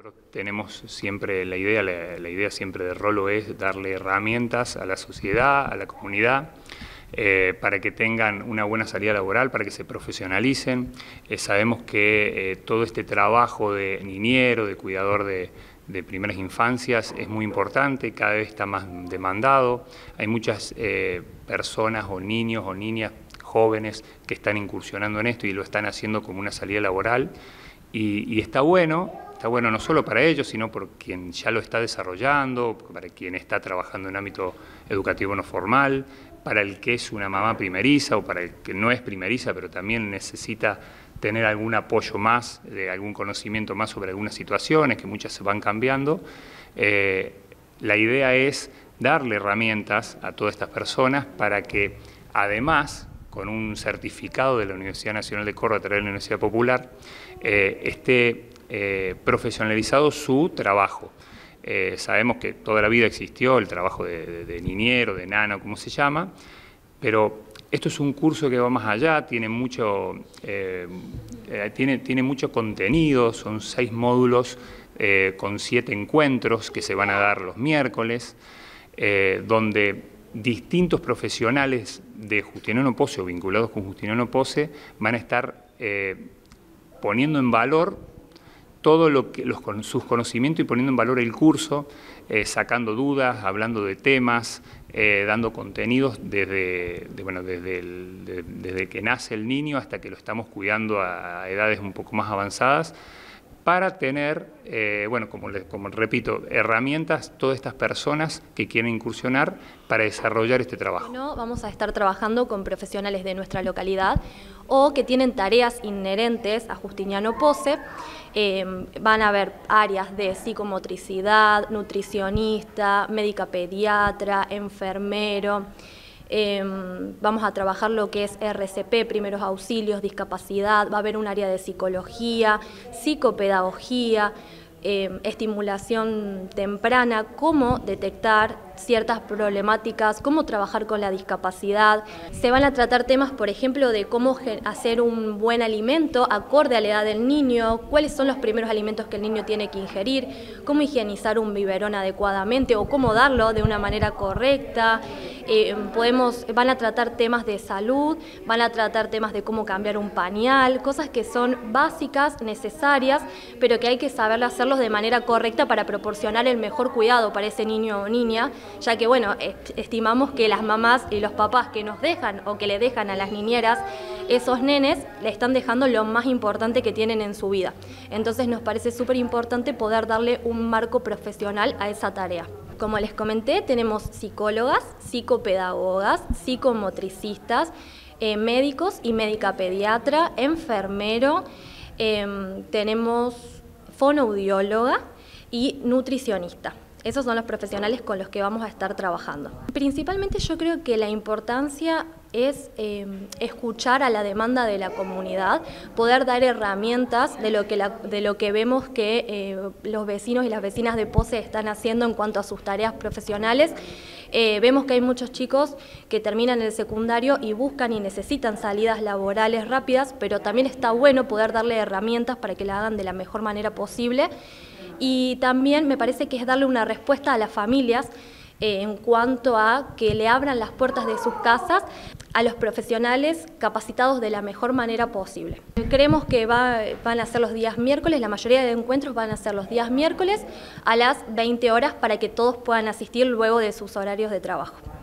Nosotros tenemos siempre la idea siempre de Rolo es darle herramientas a la sociedad, a la comunidad, para que tengan una buena salida laboral, para que se profesionalicen. Sabemos que todo este trabajo de niñero, de cuidador de primeras infancias es muy importante, cada vez está más demandado. Hay muchas personas o niños o niñas jóvenes que están incursionando en esto y lo están haciendo como una salida laboral y está bueno no solo para ellos, sino por quien ya lo está desarrollando, para quien está trabajando en ámbito educativo no formal, para el que es una mamá primeriza o para el que no es primeriza, pero también necesita tener algún apoyo más, algún conocimiento más sobre algunas situaciones, que muchas se van cambiando. La idea es darle herramientas a todas estas personas para que, además, con un certificado de la Universidad Nacional de Córdoba a través de la Universidad Popular, esté profesionalizado su trabajo. Sabemos que toda la vida existió el trabajo de niñero, de nana, como se llama, pero esto es un curso que va más allá, tiene mucho contenido, son 6 módulos con 7 encuentros que se van a dar los miércoles, donde distintos profesionales de Justiniano Pozzi o vinculados con Justiniano Pozzi van a estar poniendo en valor todo sus conocimientos y poniendo en valor el curso, sacando dudas, hablando de temas, dando contenidos desde que nace el niño hasta que lo estamos cuidando a edades un poco más avanzadas, para tener, como repito, herramientas todas estas personas que quieren incursionar para desarrollar este trabajo. Bueno, vamos a estar trabajando con profesionales de nuestra localidad o que tienen tareas inherentes a Justiniano Pozzi. Van a haber áreas de psicomotricidad, nutricionista, médica pediatra, enfermero. Vamos a trabajar lo que es RCP, primeros auxilios, discapacidad, va a haber un área de psicología, psicopedagogía, estimulación temprana, cómo detectar ciertas problemáticas, cómo trabajar con la discapacidad. Se van a tratar temas, por ejemplo, de cómo hacer un buen alimento acorde a la edad del niño, cuáles son los primeros alimentos que el niño tiene que ingerir, cómo higienizar un biberón adecuadamente o cómo darlo de una manera correcta. Van a tratar temas de salud, van a tratar temas de cómo cambiar un pañal, cosas que son básicas, necesarias, pero que hay que saber hacerlos de manera correcta para proporcionar el mejor cuidado para ese niño o niña, ya que bueno, estimamos que las mamás y los papás que nos dejan o que le dejan a las niñeras, esos nenes le están dejando lo más importante que tienen en su vida. Entonces nos parece súper importante poder darle un marco profesional a esa tarea. Como les comenté, tenemos psicólogas, psicopedagogas, psicomotricistas, médicos y médica pediatra, enfermero, tenemos fonoaudióloga y nutricionista. Esos son los profesionales con los que vamos a estar trabajando. Principalmente yo creo que la importancia es escuchar a la demanda de la comunidad, poder dar herramientas de lo que vemos que los vecinos y las vecinas de Pozzi están haciendo en cuanto a sus tareas profesionales. Vemos que hay muchos chicos que terminan el secundario y buscan y necesitan salidas laborales rápidas, pero también está bueno poder darle herramientas para que la hagan de la mejor manera posible. Y también me parece que es darle una respuesta a las familias en cuanto a que le abran las puertas de sus casas a los profesionales capacitados de la mejor manera posible. Creemos que van a ser los días miércoles, la mayoría de encuentros van a ser los días miércoles a las 20 horas para que todos puedan asistir luego de sus horarios de trabajo.